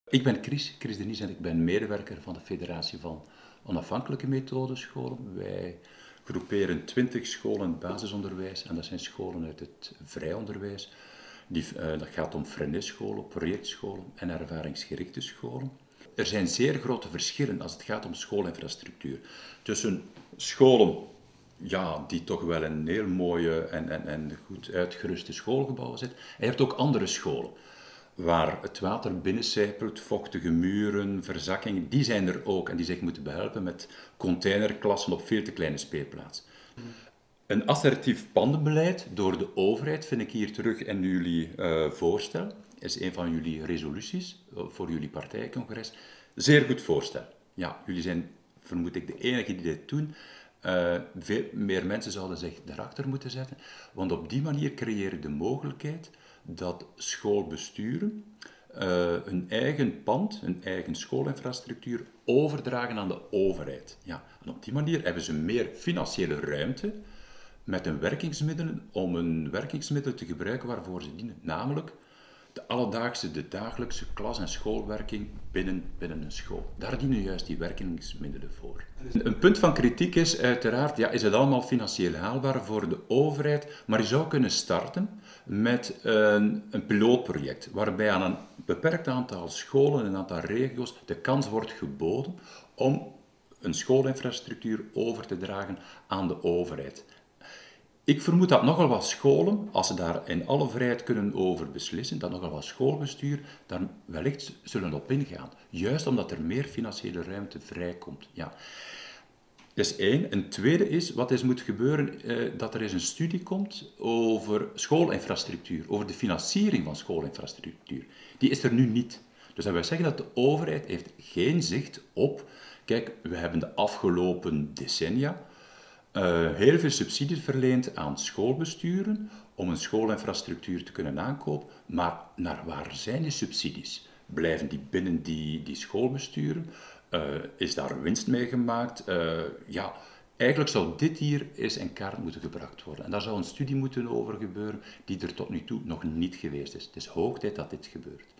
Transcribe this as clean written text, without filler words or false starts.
Ik ben Chris Denies en ik ben medewerker van de Federatie van Onafhankelijke Methodescholen. Wij groeperen 20 scholen in het basisonderwijs en dat zijn scholen uit het vrij onderwijs. Dat gaat om freinet-scholen, projectscholen en ervaringsgerichte scholen. Er zijn zeer grote verschillen als het gaat om schoolinfrastructuur. Tussen scholen die toch wel een heel mooie en goed uitgeruste schoolgebouwen zitten. En je hebt ook andere scholen waar het water binnencijpelt, vochtige muren, verzakkingen, die zijn er ook en die zich moeten behelpen met containerklassen op veel te kleine speelplaatsen. Een assertief pandenbeleid door de overheid vind ik hier terug in jullie voorstel. Is een van jullie resoluties voor jullie partijcongres. Zeer goed voorstel. Ja, jullie zijn, vermoed ik, de enige die dit doen. Veel meer mensen zouden zich daarachter moeten zetten, want op die manier creëer je de mogelijkheid dat schoolbesturen hun eigen pand, hun eigen schoolinfrastructuur overdragen aan de overheid. Ja, en op die manier hebben ze meer financiële ruimte met hun werkingsmiddelen om een werkingsmiddel te gebruiken waarvoor ze dienen, namelijk de dagelijkse klas- en schoolwerking binnen een school. Daar dienen juist die werkingsmiddelen voor. Een punt van kritiek is uiteraard, is het allemaal financieel haalbaar voor de overheid, maar je zou kunnen starten met een pilootproject, waarbij aan een beperkt aantal scholen en een aantal regio's de kans wordt geboden om een schoolinfrastructuur over te dragen aan de overheid. Ik vermoed dat nogal wat scholen, als ze daar in alle vrijheid kunnen over beslissen, dat nogal wat schoolbestuur daar wellicht zullen op ingaan. Juist omdat er meer financiële ruimte vrijkomt. Ja. Dat is één. Een tweede is, wat moet gebeuren, dat er eens een studie komt over schoolinfrastructuur, over de financiering van schoolinfrastructuur. Die is er nu niet. Dus dat wil zeggen dat de overheid heeft geen zicht op, kijk, we hebben de afgelopen decennia heel veel subsidies verleend aan schoolbesturen om een schoolinfrastructuur te kunnen aankopen, maar naar waar zijn die subsidies? Blijven die binnen die schoolbesturen? Is daar winst mee gemaakt? Eigenlijk zou dit hier eens in kaart moeten gebracht worden. En daar zou een studie moeten over gebeuren die er tot nu toe nog niet geweest is. Het is hoog tijd dat dit gebeurt.